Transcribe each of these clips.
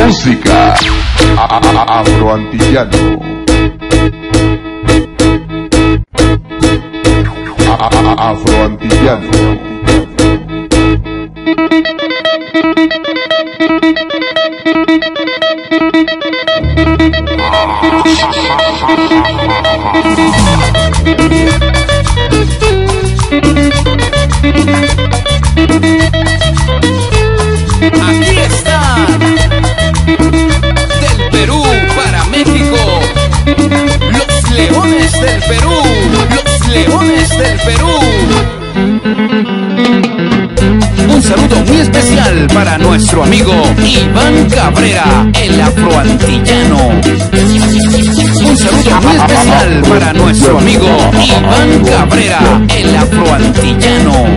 Música afroantillano. Afroantillano. Aquí están, del Perú para México, los leones del Perú, los leones del Perú. Un saludo muy especial para nuestro amigo Iván Cabrera, el afroantillano. Un saludo muy especial para nuestro amigo Iván Cabrera, el afroantillano.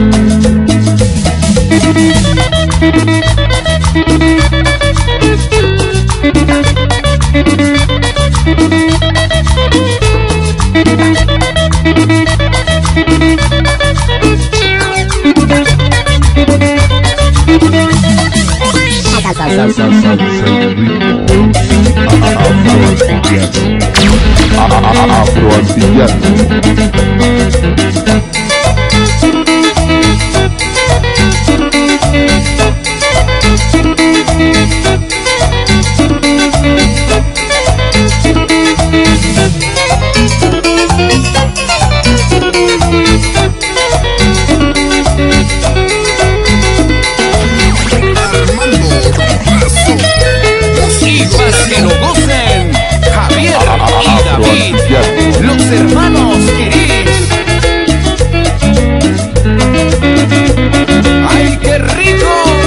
Que lo gocen Javier y David, los hermanos Iris. ¡Ay, qué rico!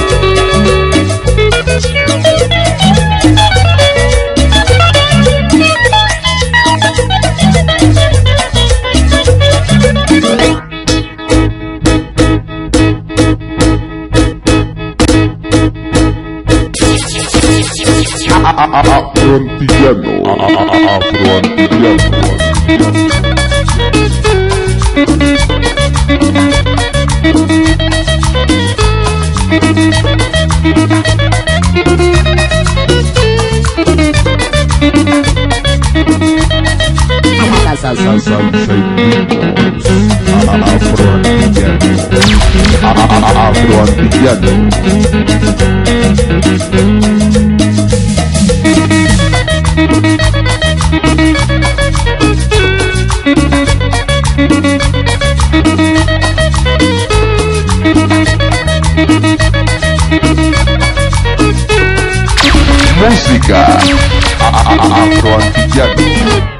Afroantillano. Afroantillano. Música afroantillano.